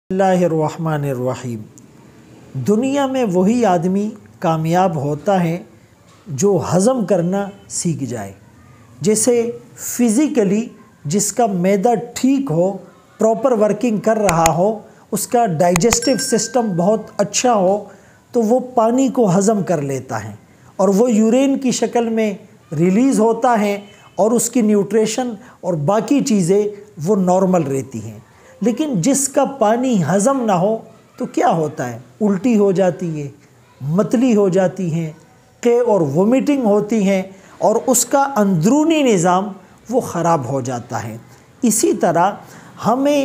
اللہ الرحمن الرحیم۔ دنیا میں وہی آدمی کامیاب ہوتا ہے جو ہضم کرنا سیکھ جائے۔ جیسے فزیکلی جس کا معدہ ٹھیک ہو، پراپر ورکنگ کر رہا ہو، اس کا ڈائجسٹو سسٹم بہت اچھا ہو تو وہ پانی کو ہضم کر لیتا ہے اور وہ یورین کی شکل میں ریلیز ہوتا ہے اور اس کی نیوٹریشن اور باقی چیزیں وہ نارمل رہتی ہیں۔ لیکن جس کا پانی ہضم نہ ہو تو کیا ہوتا ہے؟ الٹی ہو جاتی ہے، متلی ہو جاتی ہیں، قے اور وومیٹنگ ہوتی ہیں اور اس کا اندرونی نظام وہ خراب ہو جاتا ہے۔ اسی طرح ہمیں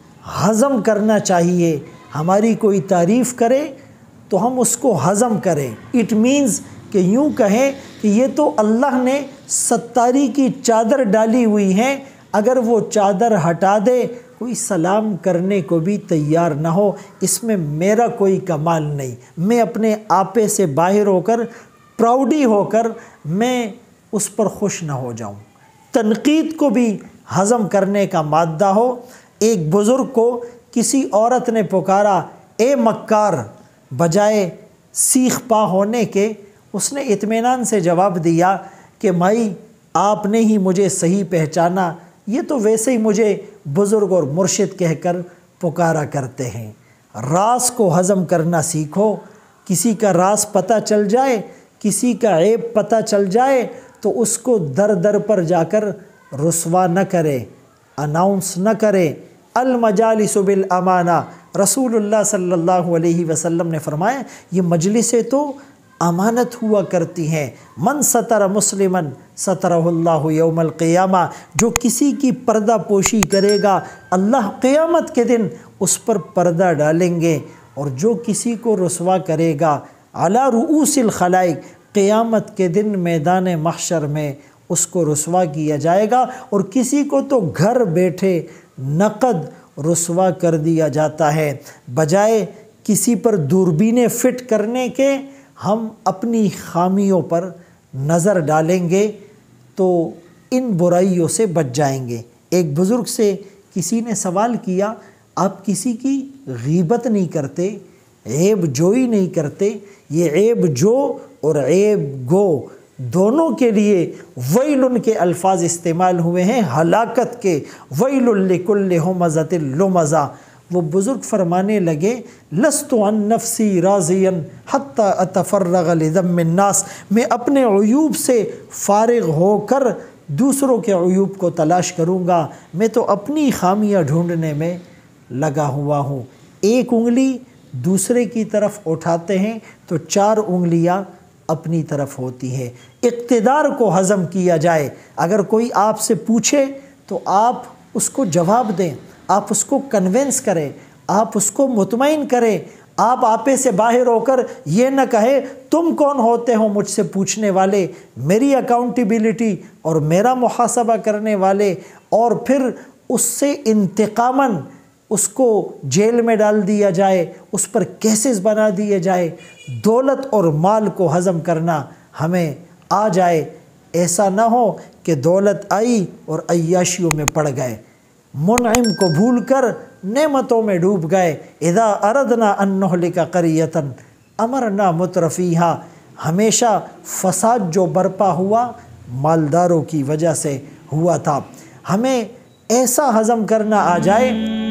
ہضم کرنا چاہیے۔ ہماری کوئی تعریف کرے تو ہم اس کو ہضم کریں۔ اٹ مینز کہ یوں کہیں کہ یہ تو اللہ نے ستاری کی چادر ڈالی ہوئی ہے، اگر وہ چادر ہٹا دے کوئی سلام کرنے کو بھی تیار نہ ہو، اس میں میرا کوئی کمال نہیں، میں اپنے آپے سے باہر ہو کر پراؤڈی ہو کر میں اس پر خوش نہ ہو جاؤں۔ تنقید کو بھی ہضم کرنے کا مادہ ہو۔ ایک بزرگ کو کسی عورت نے پکارا، اے مکار، بجائے سیخ پا ہونے کے اس نے اطمینان سے جواب دیا کہ مائی آپ نے ہی مجھے صحیح پہچانا، یہ تو ویسے ہی مجھے بزرگ اور مرشد کہہ کر پکارا کرتے ہیں۔ راز کو ہضم کرنا سیکھو۔ کسی کا راز پتہ چل جائے، کسی کا عیب پتہ چل جائے تو اس کو در در پر جا کر رسوا نہ کرے، اناؤنس نہ کرے۔ المجالس بالامانہ، رسول اللہ صلی اللہ علیہ وسلم نے فرمایا یہ مجلسیں تو امانت ہوا کرتی ہیں۔ من ستر مسلمن سترہ اللہ یوم القیامہ، جو کسی کی پردہ پوشی کرے گا اللہ قیامت کے دن اس پر پردہ ڈالیں گے، اور جو کسی کو رسوا کرے گا علی رؤوس الخلائق، قیامت کے دن میدان محشر میں اس کو رسوا کیا جائے گا۔ اور کسی کو تو گھر بیٹھے نقد رسوا کر دیا جاتا ہے۔ بجائے کسی پر دوربینیں فٹ کرنے کے ہم اپنی خامیوں پر نظر ڈالیں گے تو ان برائیوں سے بچ جائیں گے۔ ایک بزرگ سے کسی نے سوال کیا، آپ کسی کی غیبت نہیں کرتے، عیب جوئی نہیں کرتے؟ یہ عیب جو اور عیب گو دونوں کے لیے ویل کے الفاظ استعمال ہوئے ہیں، ہلاکت کے۔ ویل لکل ہمزۃ لمزہ۔ وہ بزرگ فرمانے لگے، لست عن نفسی راضیا حتی اتفرغ لذم الناس، میں اپنے عیوب سے فارغ ہو کر دوسروں کے عیوب کو تلاش کروں گا، میں تو اپنی خامیاں ڈھونڈنے میں لگا ہوا ہوں۔ ایک انگلی دوسرے کی طرف اٹھاتے ہیں تو چار انگلیاں اپنی طرف ہوتی ہیں۔ اقتدار کو ہضم کیا جائے۔ اگر کوئی آپ سے پوچھے تو آپ اس کو جواب دیں، آپ اس کو کنونس کریں، آپ اس کو مطمئن کریں۔ آپ آپے سے باہر ہو کر یہ نہ کہے تم کون ہوتے ہو مجھ سے پوچھنے والے، میری اکاؤنٹیبلٹی اور میرا محاسبہ کرنے والے، اور پھر اس سے انتقاماً اس کو جیل میں ڈال دیا جائے، اس پر کیسز بنا دیے جائے۔ دولت اور مال کو ہضم کرنا ہمیں آ جائے، ایسا نہ ہو کہ دولت آئی اور عیاشیوں میں پڑ گئے، منعم کو بھول کر نعمتوں میں ڈوب گئے۔ اذا اردنا ان نہلک قریۃ امرنا مترفیہا، ہمیشہ فساد جو برپا ہوا مالداروں کی وجہ سے ہوا تھا۔ ہمیں ایسا ہضم کرنا آ جائے